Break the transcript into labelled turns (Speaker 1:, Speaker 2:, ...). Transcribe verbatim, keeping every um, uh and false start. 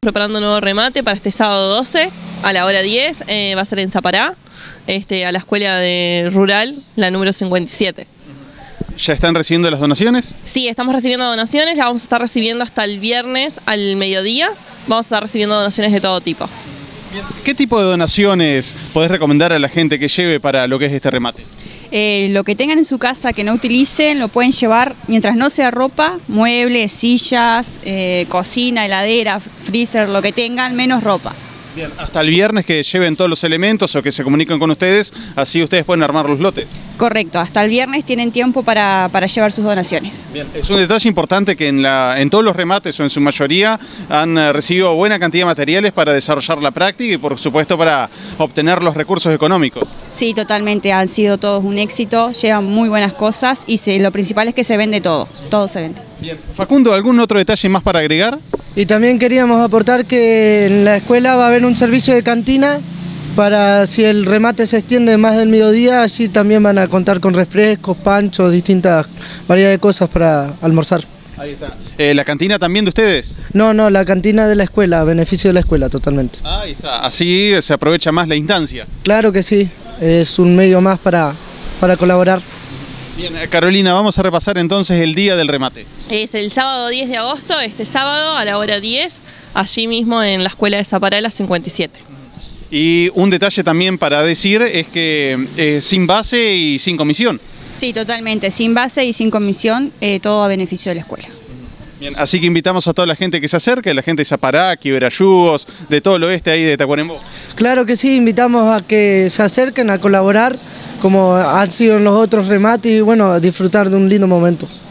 Speaker 1: Preparando un nuevo remate para este sábado doce a la hora diez, eh, va a ser en Zapará, este, a la escuela de rural, la número cincuenta y siete.
Speaker 2: ¿Ya están recibiendo las donaciones?
Speaker 1: Sí, estamos recibiendo donaciones, las vamos a estar recibiendo hasta el viernes al mediodía, vamos a estar recibiendo donaciones de todo tipo.
Speaker 2: ¿Qué tipo de donaciones podés recomendar a la gente que lleve para lo que es este remate?
Speaker 3: Eh, lo que tengan en su casa que no utilicen lo pueden llevar mientras no sea ropa, muebles, sillas, eh, cocina, heladera, freezer, lo que tengan, menos ropa.
Speaker 2: Bien, hasta el viernes que lleven todos los elementos o que se comuniquen con ustedes, así ustedes pueden armar los lotes.
Speaker 3: Correcto, hasta el viernes tienen tiempo para, para llevar sus donaciones.
Speaker 2: Bien, es un detalle importante que en, la, en todos los remates o en su mayoría han eh, recibido buena cantidad de materiales para desarrollar la práctica y por supuesto para obtener los recursos económicos.
Speaker 3: Sí, totalmente, han sido todos un éxito, llevan muy buenas cosas y se, lo principal es que se vende todo, todo se vende.
Speaker 2: Bien. Facundo, ¿algún otro detalle más para agregar?
Speaker 4: Y también queríamos aportar que en la escuela va a haber un servicio de cantina para si el remate se extiende más del mediodía, allí también van a contar con refrescos, panchos, distintas variedades de cosas para almorzar.
Speaker 2: Ahí está. Eh, ¿La cantina también de ustedes?
Speaker 4: No, no, la cantina de la escuela, a beneficio de la escuela totalmente.
Speaker 2: Ahí está, así se aprovecha más la instancia.
Speaker 4: Claro que sí, es un medio más para, para colaborar.
Speaker 2: Bien, Carolina, vamos a repasar entonces el día del remate.
Speaker 1: Es el sábado diez de agosto, este sábado a la hora diez, allí mismo en la escuela de Zapará, la cincuenta y siete.
Speaker 2: Y un detalle también para decir es que eh, sin base y sin comisión.
Speaker 3: Sí, totalmente, sin base y sin comisión, eh, todo a beneficio de la escuela.
Speaker 2: Bien, así que invitamos a toda la gente que se acerque, la gente de Zapará, Quiberayugos, de todo el oeste ahí de Tacuarembó.
Speaker 4: Claro que sí, invitamos a que se acerquen a colaborar como han sido en los otros remates y bueno, a disfrutar de un lindo momento.